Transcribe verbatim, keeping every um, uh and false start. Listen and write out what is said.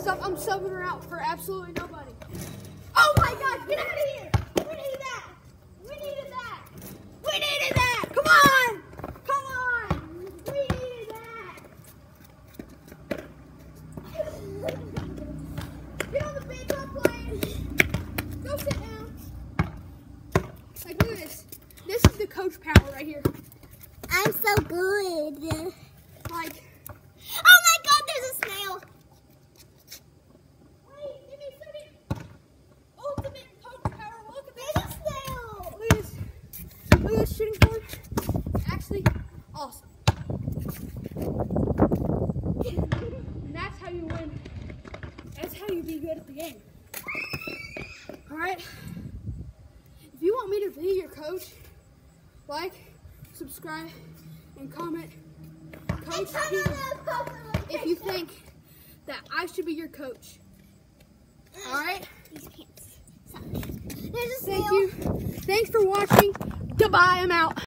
stuff. I'm subbing her out for absolutely nobody. Oh my gosh, get out of here! We needed that! We needed that! We needed that! Come on! Come on! We needed that! Get on the bench, I'm playing. Go sit down. Like, look at this. This is the coach power right here. I'm so good. Like, oh my God, there's a snail. wait, give me a second. Ultimate coach power. Look at this. There's a snail. Look at this. Look at this shooting form. It's actually awesome. And that's how you win. That's how you be good at the game. All right. If you want me to be your coach, like, subscribe, and comment. Coach, if you think that I should be your coach. All right. These pants suck. There's a snail. Thank you. Thanks for watching. Goodbye. I'm out.